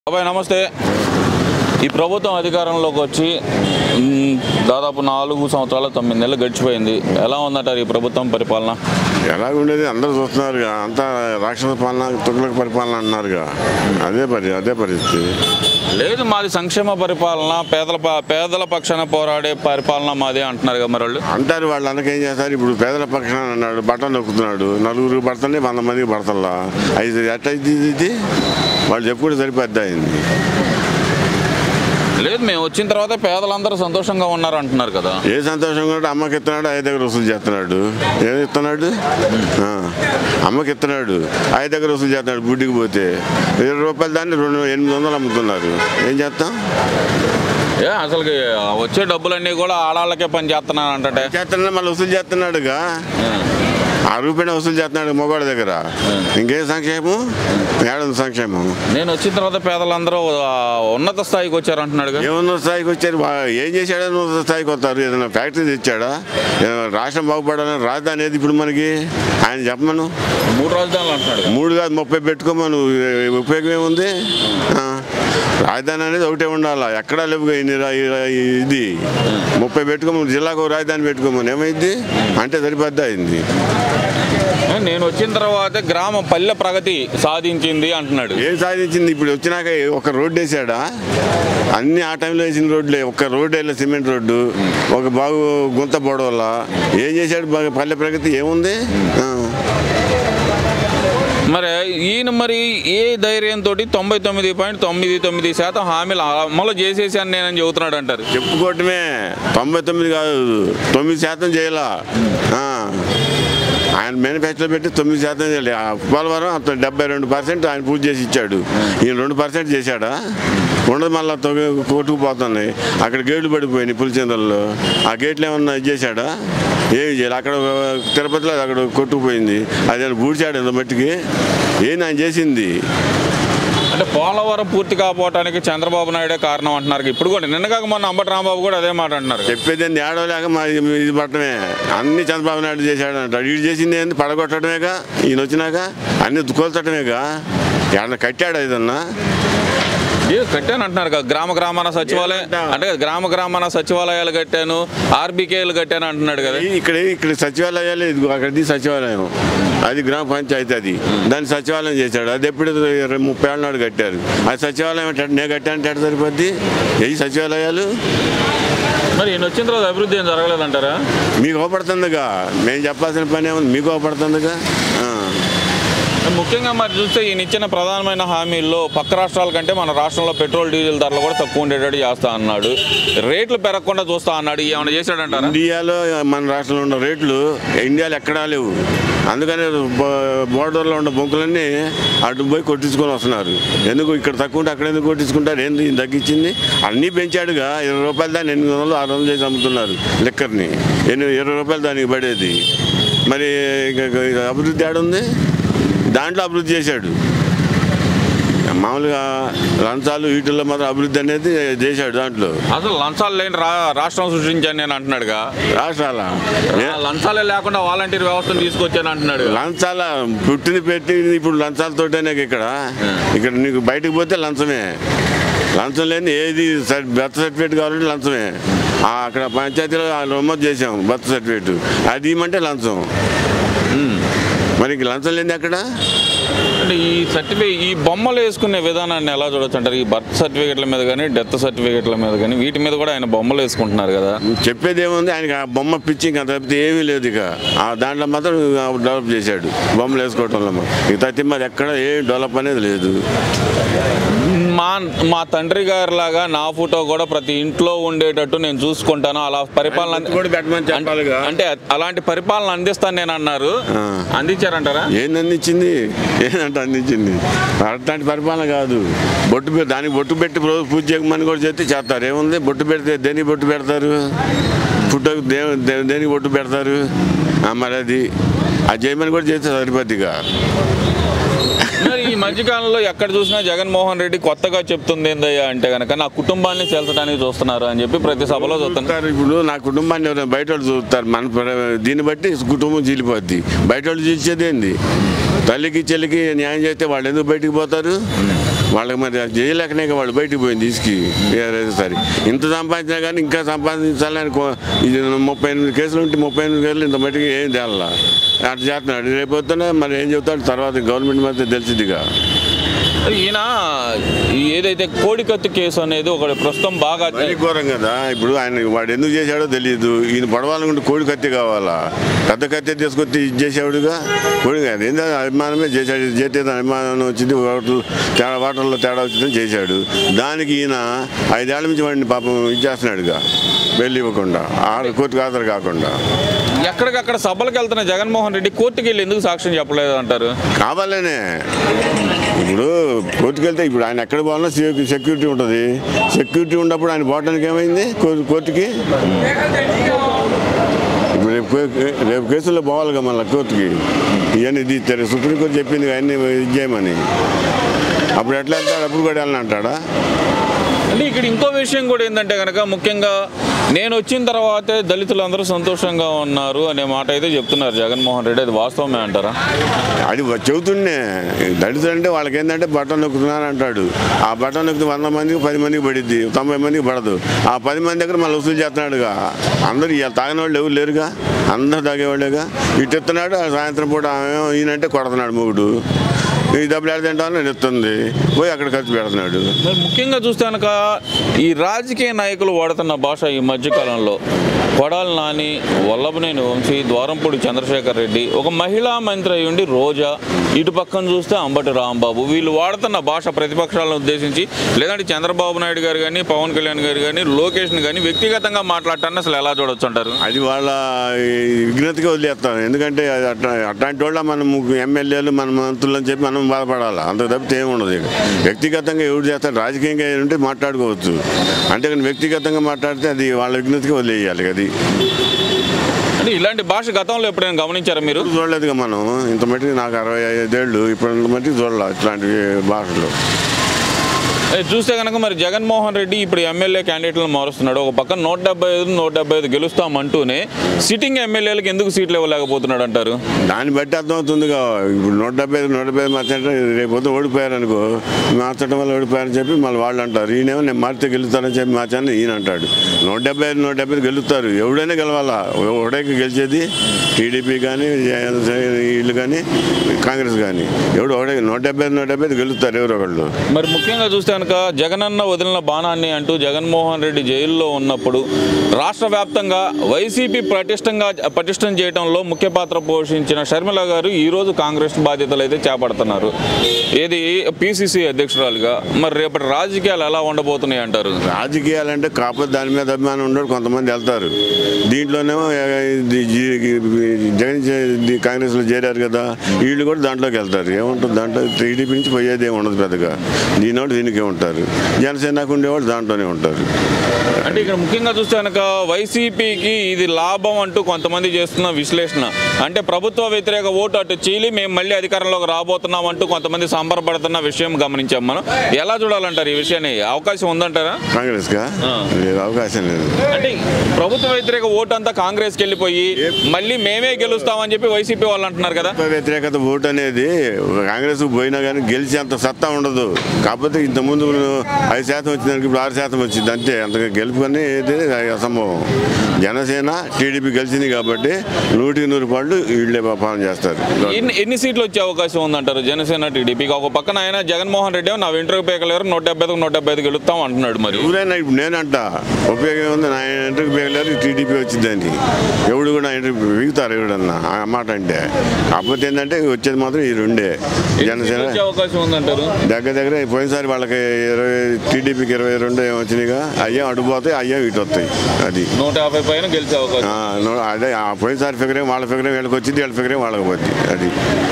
అబ్బాయి నమస్తే. ఈ ప్రభుత్వం అధికారంలోకి వచ్చి దాదాపు 4 సంవత్సరాలు 9 నెలలు గడిచిపోయింది. ఎలా ఉందంటారు ఈ ప్రభుత్వం పరిపాలన? ఎలాగుండేది అందరూ చూస్తున్నారుగా, అంతా రాక్షస పాలన, తుగ్లక్ పరిపాలన అన్నారుగా. అదే పరిస్థితి లేదు, మాది సంక్షేమ పరిపాలన, పేదల పక్షాన పోరాడే పరిపాలన మాదే అంటున్నారు మరి వాళ్ళు. అంటారు. వాళ్ళు అందుకేం చేస్తారు, ఇప్పుడు పేదల పక్షాన అన్నాడు, బట్టలు నొక్కుతున్నాడు, 4 పడతానే 100 మందికి పడతల్లా. అయితే ఎట్టయితే ఇది వాళ్ళు చెప్పుకుంటే సరిపోద్ది అయింది. లేదు, మేము వచ్చిన తర్వాత పేదలందరూ సంతోషంగా ఉన్నారు అంటున్నారు కదా. ఏ సంతోషంగా ఉంటే అమ్మకి ఇస్తున్నాడు, 5 దగ్గర వసూలు చేస్తున్నాడు. ఏమి ఇస్తున్నాడు? అమ్మకి ఇస్తున్నాడు, 5 దగ్గర వసూలు చేస్తున్నాడు. గుడ్డికి పోతే 20 రూపాయలు దాన్ని 800 అమ్ముతున్నారు. ఏం చేస్తాం? అసలు వచ్చే డబ్బులన్నీ కూడా ఆడాళ్ళకే పని చేస్తున్నాను అంటే చేస్తున్నా, మళ్ళీ వసూలు చేస్తున్నాడుగా. ₹1 వసూలు చేస్తున్నాడు మగవాడి దగ్గర. ఇంకేం సంక్షేమం? ఏడుంది సంక్షేమం? నేను వచ్చిన తర్వాత పేదలందరూ ఉన్నత స్థాయికి వచ్చారు అంటున్నాడు. ఏ ఉన్నత స్థాయికి వచ్చారు? ఏం చేశాడని ఉన్నత స్థాయికి వస్తారు? ఏదైనా ఫ్యాక్టరీ తెచ్చాడా? రాష్ట్రం బాగుపడాలని రాజధాని ఏది ఇప్పుడు మనకి? ఆయన చెప్పమను. 3 రాజధానులు అంటున్నాడు. 3 కాదు 30 పెట్టుకోమను. ఉపయోగం ఏముంది? రాజధాని అనేది ఒకటే ఉండాలా, ఎక్కడా లేవుగా. ఇది 30 పెట్టుకోమని, జిల్లాకు రాజధాని పెట్టుకోమని ఏమైంది అంటే సరిపోద్దా అయింది. నేను వచ్చిన తర్వాత పల్లె ప్రగతి సాధించింది అంటున్నాడు. ఏం సాధించింది? ఇప్పుడు వచ్చినాక ఒక రోడ్డు వేసాడా? అన్ని ఆ టైంలో వేసిన రోడ్లే. ఒక రోడ్డు వేయాలి, సిమెంట్ రోడ్డు. ఒక బాగు గుంత బోడవల్ల ఏం చేశాడు? పల్లె ప్రగతి ఏముంది? మరి ఏ ధైర్యంతో 99.99% హామీలు అమలు చేసేసాను నేనని చెబుతున్నాడు అంటారు. చెప్పుకోవటమే. 99 కాదు, 9% చేయాల. ఆయన మేనిఫెస్టోలో పెట్టి 9% చేయాలి. పోలవరం 72% ఆయన పూర్తి చేసి ఇచ్చాడు. ఈయన 2% చేశాడా? ఉండదు, మళ్ళీ కొట్టుకుపోతున్నాయి. అక్కడ గేట్లు పడిపోయినాయి పులిచెందల్లో. ఆ గేట్లు ఏమన్నా ఇది చేశాడా? ఏమి చేయాలి? అక్కడ తిరుపతిలో అక్కడ కొట్టుకుపోయింది. అది ఆయన పూడ్చాడు మట్టికి. ఏంది ఆయన చేసింది? అంటే పోలవరం పూర్తి కాకపోవడానికి చంద్రబాబు నాయుడే కారణం అంటున్నారు. ఇప్పుడు కూడా నిన్న కాక మొన్న అంబటి రాంబాబు కూడా అదే మాట అంటున్నారు. చెప్పేది ఏంది? ఏడవలేక మా ఇది పట్టడమే. అన్ని చంద్రబాబు నాయుడు చేశాడు అంటాడు. వీడు చేసింది ఏంది? పడగొట్టడమేగా. ఈయన వచ్చినాక అన్ని కోల్చడమేగా. ఏమన్నా కట్టాడా? ఏదన్నా కట్టాను అంటున్నారు కదా. గ్రామాన సచివాలయం అంటే గ్రామాన సచివాలయాలు కట్టాను, ఆర్బీకేలు కట్టాను అంటున్నాడు కదా. ఇక్కడ సచివాలయాలు, ఇది అక్కడిది సచివాలయం, అది గ్రామ పంచాయతీ. అది దాన్ని సచివాలయం చేశాడు. అది ఎప్పుడు 30 ఏళ్ళ నాడు కట్టారు. అది సచివాలయం అంటే నేను కట్టానంటే ఎట్ట సరిపోద్ది? ఏ సచివాలయాలు? మరి ఈయన వచ్చిన తర్వాత అభివృద్ధి ఏం జరగలేదంటారా? మీకు అవపడుతుందిగా. మేము చెప్పాల్సిన పని ఏముంది? మీకు అవపడుతుందిగా. ముఖ్యంగా మరి చూస్తే ఈయన ఇచ్చిన ప్రధానమైన హామీల్లో పక్క రాష్ట్రాల కంటే మన రాష్ట్రంలో పెట్రోల్ డీజిల్ ధరలు కూడా తక్కువ ఉండేటట్టు చేస్తా అన్నాడు. రేట్లు పెరగకుండా చూస్తా అన్నాడు. ఏమైనా చేశాడంటారా? ఇండియాలో మన రాష్ట్రంలో ఉన్న రేట్లు ఇండియాలో ఎక్కడా లేవు. అందుకని బోర్డర్లో ఉన్న బొంకులన్నీ అటు పోయి కొట్టించుకొని వస్తున్నారు. ఎందుకు ఇక్కడ తక్కువ ఉంటే అక్కడ ఎందుకు కొట్టించుకుంటారు? ఏంది తగ్గించింది? అన్నీ పెంచాడుగా. 20 రూపాయలు దాన్ని 800, 600 చేసి అమ్ముతున్నారు లిక్కర్ని. 20 రూపాయలు దానికి పడేది. మరి అభివృద్ధి ఏడుంది? దాంట్లో అభివృద్ధి చేశాడు. మామూలుగా లంచాలు వీటిల్లో మాత్రం అభివృద్ధి అనేది చేశాడు. దాంట్లో అసలు లంచాలు లేని రాష్ట్రం సృష్టించాను నేను అంటున్నాడుగా. రాష్ట్రాల లంచాలే లేకుండా వాలంటీర్ వ్యవస్థను తీసుకొచ్చాను అంటున్నాడు. లంచాల పుట్టిన పెట్టి ఇప్పుడు లంచాలతోటేనే ఇక్కడ నీకు బయటకు పోతే లంచమే. లంచం లేని ఏది బర్త్ సర్టిఫికేట్ కావాలంటే లంచమే. అక్కడ పంచాయతీలో నమోదు చేసాం బర్త్ సర్టిఫికేట్, అది ఇవ్వమంటే లంచం. మరి లంచం లేని అక్కడ. అంటే ఈ బొమ్మలు వేసుకునే విధానాన్ని ఎలా చూడొచ్చు అంటారు? ఈ బర్త్ సర్టిఫికేట్ల మీద కానీ, డెత్ సర్టిఫికేట్ల మీద కానీ, వీటి మీద కూడా ఆయన బొమ్మలు వేసుకుంటున్నారు కదా. చెప్పేది ఏముంది? ఆయనకి ఆ బొమ్మ పిచ్చి ఇంకా తప్పితే ఏమీ లేదు. ఇక దాంట్లో మాత్రం డెవలప్ చేశాడు బొమ్మలు వేసుకోవటంలో. ఇక తప్పితే మరి ఎక్కడ ఏం డెవలప్ అనేది లేదు. మా తండ్రి గారి లాగా నా ఫోటో కూడా ప్రతి ఇంట్లో ఉండేటట్టు నేను చూసుకుంటాను, అలా పరిపాలన అంటే అలాంటి పరిపాలన అందిస్తాను నేను అన్నారు. అందించారంటారా? ఏంది అందించింది? ఏంటంటే అందించింది అట్లాంటి పరిపాలన కాదు. దానికి బొట్టు పెట్టి రోజు పూజ చేయమని కూడా చెప్తే చేస్తారు. ఏముంది? బొట్టు పెడితే దేనికి బొట్టు పెడతారు? ఫుడ్కి దేనికి బొట్టు పెడతారు? మరి అది చేయమని కూడా చేస్తే సరిపోద్దిగా. మరి ఈ మధ్యకాలంలో ఎక్కడ చూసినా జగన్మోహన్ రెడ్డి కొత్తగా చెప్తుంది ఏందయ్యా అంటే కనుక నా కుటుంబాన్ని చేల్చడానికి చూస్తున్నారు అని చెప్పి ప్రతి సభలో చూస్తున్నారు. ఇప్పుడు నా కుటుంబాన్ని ఎవరైనా బయట వాళ్ళు చూస్తారు. దీన్ని బట్టి కుటుంబం చీలిపోద్ది. బయట వాళ్ళు చీల్చేది ఏంది? తల్లికి చెల్లికి న్యాయం చేస్తే వాళ్ళు ఎందుకు బయటికి పోతారు? వాళ్ళకి మరి చేయలేకనే వాళ్ళు బయటికి పోయింది తీసుకు సరే ఇంత సంపాదించినా కానీ ఇంకా సంపాదించాలని ఇది 38 కేసులు ఉంటే 38 కేసులు ఇంత మట్టికి ఏం తేలా అట్లా చేస్తున్నాడు. రేపు వస్తేనే మరి ఏం చెబుతాడు తర్వాత గవర్నమెంట్ మధ్య తెలిసిదిగా. ఈయన ఏదైతే కోడికత్తి కేసు అనేది ఒకటి ప్రస్తుతం బాగా ఘోరం కదా. ఇప్పుడు ఆయన వాడు ఎందుకు చేశాడో తెలియదు. ఈయన పడవాలనుకుంటే కోడి కత్తి కావాలా, పెద్ద కత్తి తీసుకొచ్చి ఇది చేసేవాడుగా. కోడి కాదు ఏంటో అభిమానమే చేశాడు. చేతే అభిమానం వచ్చింది, వాటర్లో తేడా వచ్చిందని చేశాడు. దానికి ఈయన 5 ఏళ్ల నుంచి వాడిని పాపం ఇది చేస్తున్నాడుగా, వెళ్ళి ఇవ్వకుండా కోర్టుకు హాజరు కాకుండా. ఎక్కడికక్కడ సభలకు వెళ్తున్న జగన్మోహన్ రెడ్డి కోర్టుకి వెళ్ళి ఎందుకు సాక్ష్యం చెప్పలేదు అంటారు? కావాలనే. ఇప్పుడు కోర్టుకు వెళ్తే ఇప్పుడు ఆయన ఎక్కడ పోవాలన్నా సెక్యూరిటీ ఉంటుంది. సెక్యూరిటీ ఉన్నప్పుడు ఆయన పోవడానికి ఏమైంది కోర్టుకి? ఇప్పుడు రేపు కేసుల్లో పోవాలిగా మళ్ళీ కోర్టుకి. ఇవన్నీ తీస్తారు. సుప్రీంకోర్టు చెప్పింది అన్నీ ఇది చేయమని. అప్పుడు ఎట్లా వెళ్తాడు? అప్పుడు కూడా వెళ్ళని అంటాడా? అంటే ఇక్కడ ఇంకో విషయం కూడా ఏంటంటే కనుక ముఖ్యంగా నేను వచ్చిన తర్వాతే దళితులందరూ సంతోషంగా ఉన్నారు అనే మాట అయితే చెప్తున్నారు జగన్మోహన్ రెడ్డి. అది వాస్తవమే అంటారా? అది చెబుతుండే. దళితులు అంటే వాళ్ళకి ఏంటంటే బట్టలు నొక్కుతున్నాను అంటాడు. ఆ బట్టలు నొక్కితే 100 మందికి 10 మందికి పడిద్ది, 90 మందికి పడదు. ఆ 10 మంది దగ్గర మళ్ళీ వసూలు చేస్తున్నాడుగా. అందరూ తాగిన వాళ్ళు ఎవరు లేరుగా, అందరూ తాగేవాళ్ళేగా. ఇటు ఎత్తున్నాడు, సాయంత్రం పూట ఈయనంటే కొడుతున్నాడు మొగుడు. ఈ డబ్బులు ఎడతింటామని నేను ఎత్తుంది పోయి అక్కడ ఖర్చు పెడుతున్నాడు. మరి ముఖ్యంగా చూస్తే కనుక ఈ రాజకీయ నాయకులు వాడుతున్న భాష ఈ మధ్యకాలంలో కొడాలి నాని, వల్లభనేని వంశీ, ద్వారంపూడి చంద్రశేఖర్ రెడ్డి, ఒక మహిళా మంత్రి అయి ఉండి రోజా, ఇటు పక్కన చూస్తే అంబటి రాంబాబు, వీళ్ళు వాడుతున్న భాష ప్రతిపక్షాలను ఉద్దేశించి లేదంటే చంద్రబాబు నాయుడు గారు కానీ, పవన్ కళ్యాణ్ గారు కానీ, లోకేష్ని కానీ వ్యక్తిగతంగా మాట్లాడటాన్ని అసలు ఎలా చూడొచ్చు అంటారు? అది వాళ్ళ విఘ్నతగా వదిలేస్తాను. ఎందుకంటే అట్లాంటి వాళ్ళ మనం ఎమ్మెల్యేలు మన మంత్రులు అని చెప్పి మనం బాధపడాలి. అంత తప్పితే ఏముండదు. వ్యక్తిగతంగా ఎవరు చేస్తారు, రాజకీయంగా ఉంటే మాట్లాడుకోవచ్చు. అంతేకాని వ్యక్తిగతంగా మాట్లాడితే అది వాళ్ళ విఘ్నతగా వదిలేయాలి. అది అంటే ఇలాంటి భాష గతంలో ఎప్పుడైనా గమనించారా మీరు? చూడలేదుగా మనం. ఇంత మట్టికి నాకు 65 ఏళ్ళు, ఇప్పుడు ఇంత మట్టికి చూడాలి ఇట్లాంటి భాషలు. చూస్తే కనుక మరి జగన్మోహన్ రెడ్డి ఇప్పుడు ఎమ్మెల్యే క్యాండిడేట్లను మారుస్తున్నాడు. ఒక పక్కన 175 గెలుస్తామంటూనే సిట్టింగ్ ఎమ్మెల్యేలకు ఎందుకు సీట్లు ఇవ్వలేకపోతున్నాడు అంటారు? దాన్ని బట్టి అర్థమవుతుందిగా. ఇప్పుడు 175 మార్చంటే రేపు పొద్దున ఓడిపోయారు అనుకో, మార్చడం వల్ల ఓడిపోయారని చెప్పి మళ్ళీ వాళ్ళు అంటారు. ఈయనేమో నేను మారితే గెలుస్తానని చెప్పి మార్చాను ఈయన అంటాడు. 175 గెలుస్తారు. ఎవడైనా గెలవాలా. ఒకటే గెలిచేది టీడీపీ కానీ, వీళ్ళు కానీ, కాంగ్రెస్ కానీ. ఎవడు ఒకటే 175 గెలుస్తారు ఎవరో ఒకళ్ళు. మరి ముఖ్యంగా చూస్తే కనుక జగనన్న వదిలిన బాణాన్ని అంటూ జగన్మోహన్ రెడ్డి జైల్లో ఉన్నప్పుడు రాష్ట్ర వ్యాప్తంగా వైసీపీ పటిష్టం చేయడంలో ముఖ్య పాత్ర పోషించిన షర్మిల గారు ఈరోజు కాంగ్రెస్ బాధ్యతలు అయితే చేపడుతున్నారు. ఏది పిసిసి అధ్యక్షురాలుగా. మరి రేపటి రాజకీయాలు ఎలా ఉండబోతున్నాయి అంటారు? రాజకీయాలు అంటే కాకపోతే దాని మీద అభిమానం ఉండడు, కొంతమంది వెళ్తారు. దీంట్లోనేమో జగన్ కాంగ్రెస్లో చేరారు కదా, వీళ్ళు కూడా దాంట్లోకి వెళ్తారు. ఏముంటుంది దాంట్లో? టీడీపీ నుంచి పోయేది ఏమి ఉండదు పెద్దగా. దీనివాడు దీనికి ఉంటారు, జనసేనకు ఉండేవాళ్ళు దాంట్లోనే ఉంటారు. అంటే ఇక్కడ ముఖ్యంగా చూస్తే కనుక వైసీపీకి ఇది లాభం అంటూ కొంతమంది చేస్తున్న విశ్లేషణ. అంటే ప్రభుత్వ వ్యతిరేక ఓటు అటు చీలి మేము మళ్ళీ అధికారంలోకి రాబోతున్నాం అంటూ కొంతమంది సంబరపడుతున్న విషయం గమనించాం మనం. ఎలా చూడాలంటారు ఈ విషయాన్ని? అవకాశం ఉందంటారా కాంగ్రెస్గా? అవకాశం లేదు. అంటే ప్రభుత్వ వ్యతిరేక ఓటు అంతా కాంగ్రెస్కి వెళ్ళిపోయి మళ్ళీ మేమే గెలుస్తామని చెప్పి వైసీపీ వాళ్ళు అంటున్నారు కదా. వ్యతిరేకత ఓటు అనేది కాంగ్రెస్ పోయినా కానీ గెలిచి అంత సత్తా ఉండదు. కాకపోతే ఇంతకుముందు 5% వచ్చిందానికి ఇప్పుడు 6% వచ్చింది అంతే. అంతగా గెలుపుకొని అసంభవం. జనసేన టీడీపీ గెలిచింది కాబట్టి 100% పాళ్ళు వీళ్ళే పాలన చేస్తారు. ఎన్ని సీట్లు వచ్చే అవకాశం ఉందంటారు జనసేన టీడీపీకి? ఒక పక్కన ఆయన జగన్మోహన్ రెడ్డి నా వెంట్రుకు పేకలేరు 175 గెలుస్తాం అంటున్నాడు. మరి ఎవరైనా ఇప్పుడు నేనంట ఉపయోగం ఉంది, నా వెంట్రుకు పేకలేరు టీడీపీ వచ్చిందని. ఎవడు కూడా నా వెంట్రుకు పీకుతారు ఎవడన్నా ఆ మాట అంటే. కాకపోతే ఏంటంటే వచ్చేది మాత్రం ఈ రెండే. జనసేన అవకాశం ఉందంటారు. దగ్గర పోయినసారి వాళ్ళకి టీడీపీకి 22 వచ్చినాయిగా, అయ్యా అడుగుపోతాయి, అయ్యా ఇటు వస్తాయి. అది 150 పైన గెలిచే అవకాశం. అదే పోయినసారి ఫిగరే వాళ్ళ ఫిగరే వీళ్ళకి వచ్చింది, వీళ్ళ ఫిగరే వాళ్ళకి పోద్ది. అది